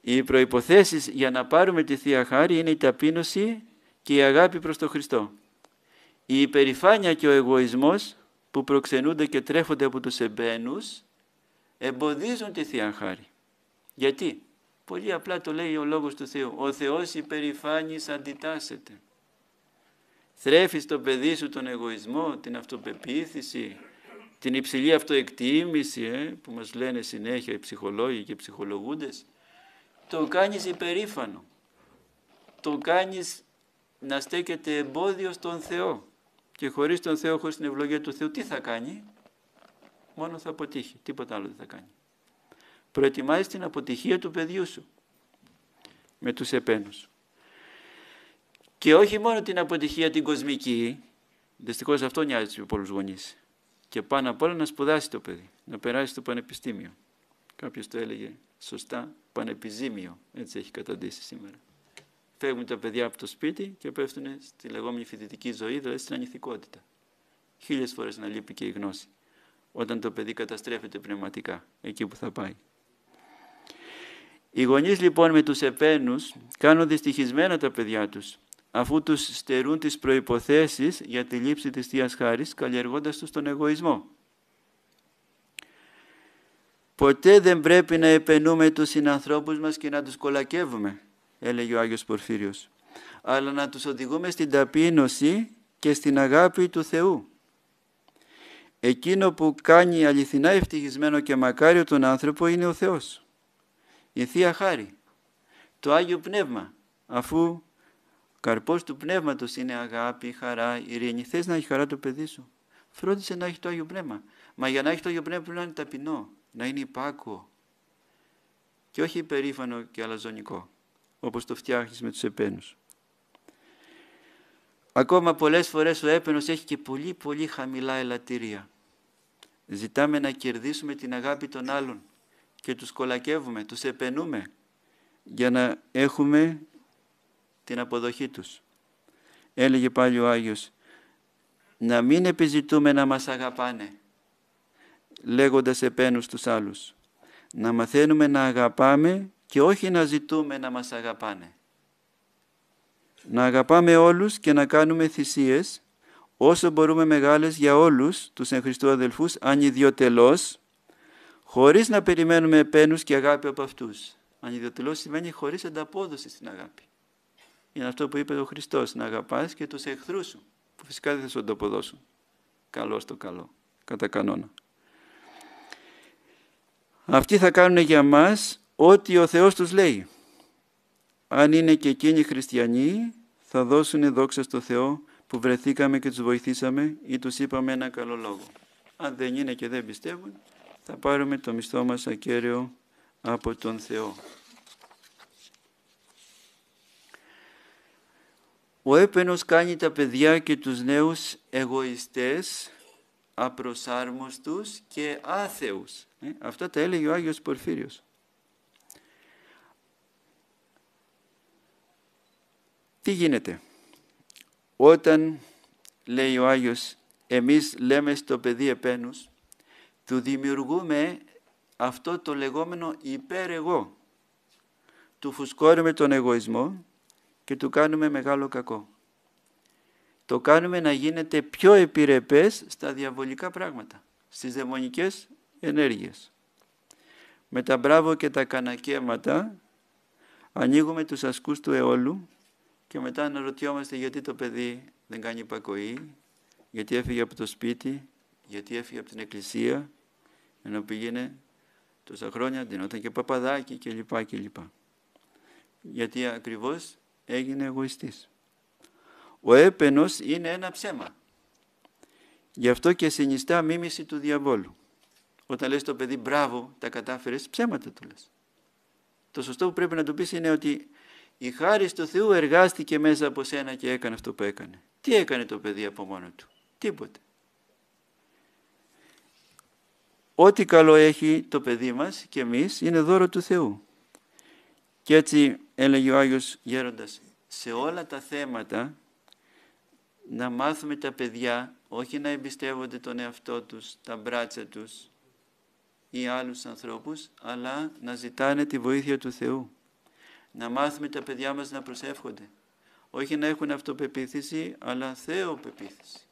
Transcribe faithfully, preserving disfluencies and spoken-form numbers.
Οι προϋποθέσεις για να πάρουμε τη Θεία Χάρη είναι η ταπείνωση και η αγάπη προς τον Χριστό. Η υπερηφάνεια και ο εγωισμός που προξενούνται και τρέφονται από τους εμπαίνους εμποδίζουν τη Θεία Χάρη. Γιατί? Πολύ απλά το λέει ο Λόγος του Θεού. Ο Θεός υπερηφάνης αντιτάσσεται. Θρέφεις το παιδί σου τον εγωισμό, την αυτοπεποίθηση, την υψηλή αυτοεκτίμηση ε, που μας λένε συνέχεια οι ψυχολόγοι και οι ψυχολογούντες. Το κάνεις υπερήφανο. Το κάνεις να στέκεται εμπόδιο στον Θεό. Και χωρίς τον Θεό, χωρίς την ευλογία του Θεού, τι θα κάνει? Μόνο θα αποτύχει. Τίποτα άλλο δεν θα κάνει. Προετοιμάζεις την αποτυχία του παιδιού σου με τους επένους. Και όχι μόνο την αποτυχία την κοσμική, δυστυχώς αυτό νοιάζει στους πολλούς γονείς. Και πάνω απ' όλα να σπουδάσει το παιδί, να περάσει στο πανεπιστήμιο. Κάποιος το έλεγε σωστά, πανεπιζήμιο, έτσι έχει καταντήσει σήμερα. Φεύγουν τα παιδιά από το σπίτι και πέφτουν στη λεγόμενη φοιτητική ζωή, δηλαδή στην ανηθικότητα. Χίλιες φορές να λείπει και η γνώση, όταν το παιδί καταστρέφεται πνευματικά, εκεί που θα πάει. Οι γονείς λοιπόν με τους επένους κάνουν δυστυχισμένα τα παιδιά τους, αφού τους στερούν τις προϋποθέσεις για τη λήψη της Θείας Χάρης, καλλιεργώντας τους τον εγωισμό. Ποτέ δεν πρέπει να επενούμε τους συνανθρώπους μας και να τους κολακεύουμε, έλεγε ο Άγιος Πορφύριος, αλλά να τους οδηγούμε στην ταπείνωση και στην αγάπη του Θεού. Εκείνο που κάνει αληθινά ευτυχισμένο και μακάριο τον άνθρωπο είναι ο Θεός. Η Θεία Χάρη, το Άγιο Πνεύμα, αφού καρπός του Πνεύματος είναι αγάπη, χαρά, ειρήνη. Θες να έχει χαρά το παιδί σου? Φρόντισε να έχει το Άγιο Πνεύμα. Μα για να έχει το Άγιο Πνεύμα πρέπει να είναι ταπεινό, να είναι υπάκουο και όχι υπερήφανο και αλαζονικό, όπως το φτιάχνεις με τους επένους. Ακόμα πολλές φορές ο έπαινος έχει και πολύ πολύ χαμηλά ελαττήρια. Ζητάμε να κερδίσουμε την αγάπη των άλλων και τους κολακεύουμε, τους επενούμε για να έχουμε την αποδοχή τους. Έλεγε πάλι ο Άγιος, να μην επιζητούμε να μας αγαπάνε, λέγοντας επένους τους άλλους. Να μαθαίνουμε να αγαπάμε και όχι να ζητούμε να μας αγαπάνε. Να αγαπάμε όλους και να κάνουμε θυσίες, όσο μπορούμε μεγάλες για όλους τους εν Χριστώ αδελφούς, ανιδιοτελώς, χωρίς να περιμένουμε επένους και αγάπη από αυτούς. Ανιδιοτελώς σημαίνει χωρίς ανταπόδοση στην αγάπη. Είναι αυτό που είπε ο Χριστός, να αγαπάς και τους εχθρούς σου, που φυσικά δεν θα σου ανταποδώσουν. Καλό στο καλό, κατά κανόνα. Αυτοί θα κάνουν για μας ό,τι ο Θεός τους λέει. Αν είναι και εκείνοι χριστιανοί, θα δώσουν δόξα στο Θεό που βρεθήκαμε και τους βοηθήσαμε ή τους είπαμε ένα καλό λόγο. Αν δεν είναι και δεν πιστεύουν, θα πάρουμε το μισθό μας ακέραιο από τον Θεό. Ο έπαινος κάνει τα παιδιά και τους νέους εγωιστές, απροσάρμοστους και άθεους. Ε, αυτά τα έλεγε ο Άγιος Πορφύριος. Τι γίνεται? Όταν, λέει ο Άγιος, εμείς λέμε στο παιδί επένους, του δημιουργούμε αυτό το λεγόμενο υπερ-εγώ. Του φουσκώνουμε τον εγωισμό και του κάνουμε μεγάλο κακό. Το κάνουμε να γίνεται πιο επιρρεπές στα διαβολικά πράγματα, στις δαιμονικές ενέργειες. Με τα μπράβο και τα κανακέματα ανοίγουμε τους ασκούς του αιώλου και μετά αναρωτιόμαστε γιατί το παιδί δεν κάνει υπακοή, γιατί έφυγε από το σπίτι, γιατί έφυγε από την εκκλησία, ενώ πήγαινε τόσα χρόνια, ντυνόταν και παπαδάκι κλπ. κλπ. Γιατί ακριβώς έγινε εγωιστής. Ο έπαινος είναι ένα ψέμα. Γι' αυτό και συνιστά μίμηση του διαβόλου. Όταν λες το παιδί μπράβο, τα κατάφερες, ψέματα του λες. Το σωστό που πρέπει να του πεις είναι ότι η χάρις του Θεού εργάστηκε μέσα από σένα και έκανε αυτό που έκανε. Τι έκανε το παιδί από μόνο του? Τίποτε. Ό,τι καλό έχει το παιδί μας και εμείς είναι δώρο του Θεού. Και έτσι έλεγε ο Άγιος Γέροντας, σε όλα τα θέματα να μάθουμε τα παιδιά όχι να εμπιστεύονται τον εαυτό τους, τα μπράτσα τους ή άλλους ανθρώπους, αλλά να ζητάνε τη βοήθεια του Θεού. Να μάθουμε τα παιδιά μας να προσεύχονται. Όχι να έχουν αυτοπεποίθηση, αλλά θεοπεποίθηση.